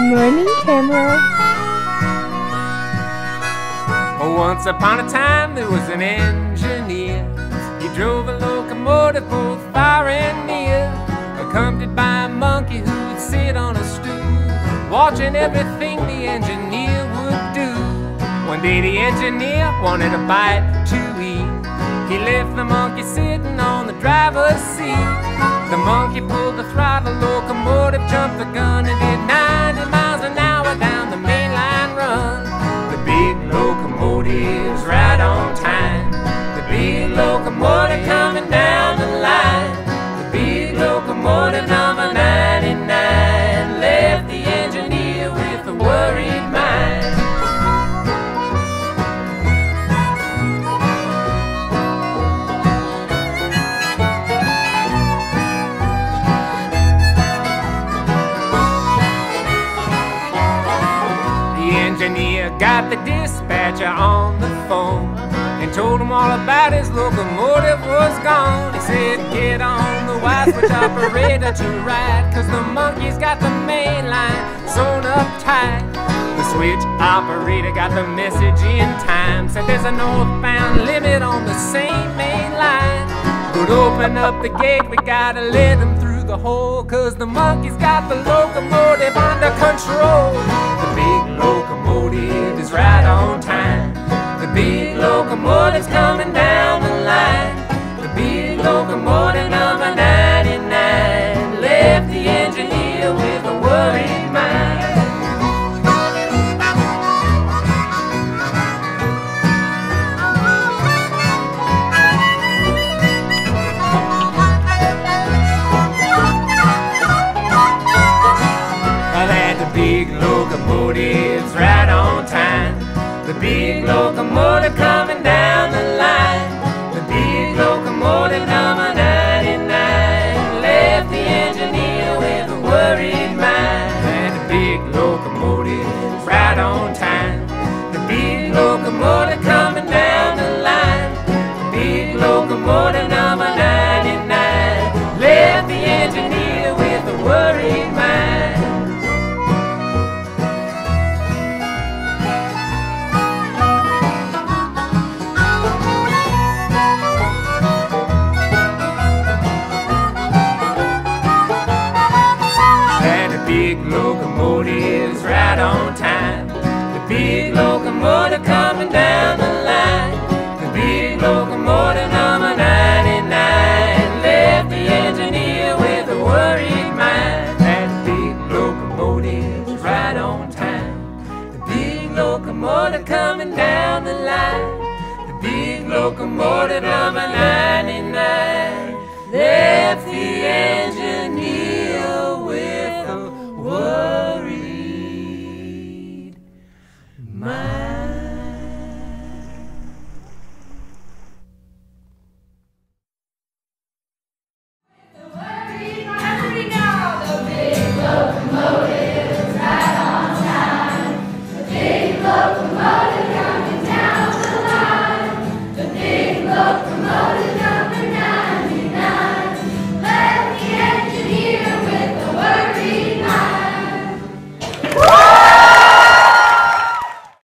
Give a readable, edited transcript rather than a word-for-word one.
morning, Camera. Once upon a time there was an engineer. He drove a locomotive both far and near, accompanied by a monkey who would sit on a stool, watching everything the engineer would do. One day the engineer wanted a bite to eat. He left the monkey sitting on the driver's seat. The monkey pulled the throttle, locomotive jumped the gun, and did 90 miles an hour down the mainline run. The big locomotive's right on time. The big locomotive coming down the line. The big locomotive number 99 left the engineer with a worried mind. The engineer got the dispatcher on the phone and told him all about his locomotive was gone. He said, get on the wide switch operator to ride, 'cause the monkey's got the main line sewn up tight. The switch operator got the message in time, said there's a northbound limit on the same main line. But open up the gate, we gotta let him through the hole, 'cause the monkey's got the locomotive under control. The big locomotive is right on time. The big locomotive's coming down the line. The big locomotive number 99 left the engineer with a worried mind. The big locomotive's right on time. The big locomotive coming down the line. The big locomotive number 99 left the engineer with a worried mind. And the big locomotive's right on time. The big locomotive coming down the line. The big locomotive number 99 left the engineer with a worried mind. The big locomotive's right on time. The big locomotive coming down the line. The big locomotive number 99 left the engineer with a worried mind. That big locomotive's right on time. The big locomotive coming down the line. The big locomotive number 99.